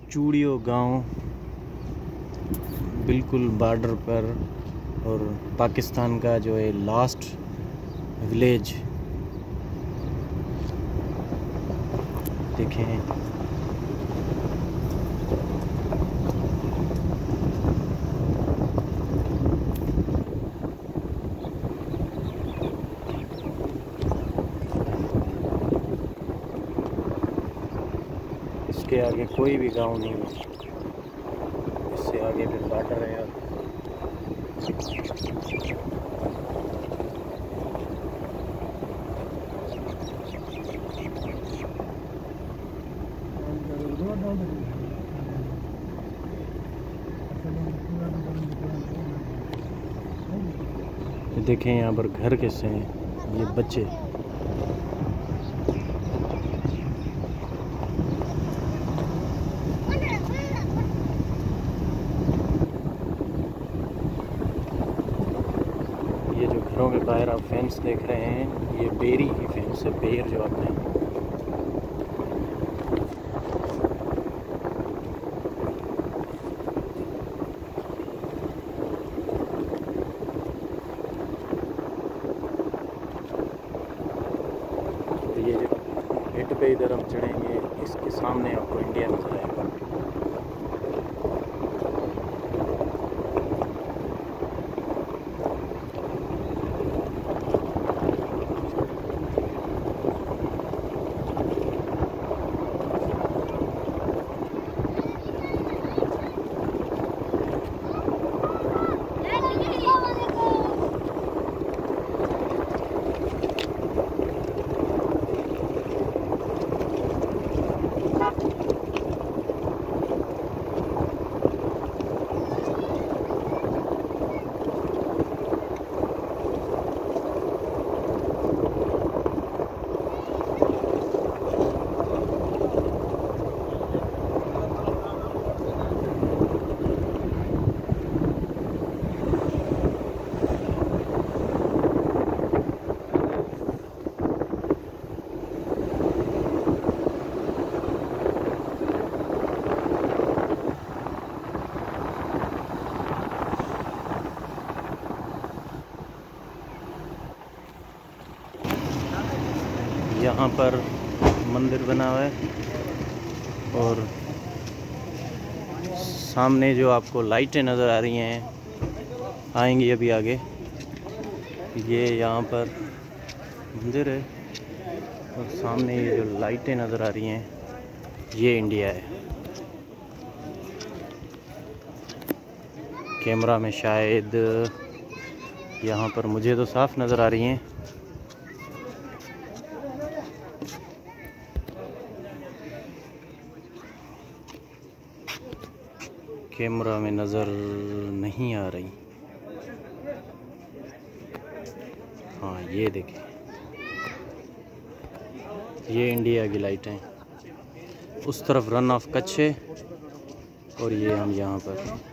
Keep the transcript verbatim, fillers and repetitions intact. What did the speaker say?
चूड़ियों गांव बिल्कुल बॉर्डर पर, और पाकिस्तान का जो है लास्ट विलेज देखें। इसके आगे कोई भी गांव नहीं है, इससे आगे फिर बॉर्डर है। देखें यहाँ पर घर कैसे हैं, ये बच्चे। ये जो घरों के बाहर आप फेंस देख रहे हैं, ये बेरी की फेंस है, बेर जो आपने। ये जो हिट पे इधर हम चढ़ेंगे, इसके सामने आपको इंडिया नजर आएगा। यहाँ पर मंदिर बना हुआ है, और सामने जो आपको लाइटें नज़र आ रही हैं, आएंगी अभी आगे। ये यहाँ पर मंदिर है, और सामने ये जो लाइटें नज़र आ रही हैं, ये इंडिया है। कैमरा में शायद यहाँ पर मुझे तो साफ नज़र आ रही हैं। कैमरा में नज़र नहीं आ रही। हाँ, ये देखें, ये इंडिया की लाइटें। उस तरफ रन ऑफ कच्छ है, और ये हम यहाँ पर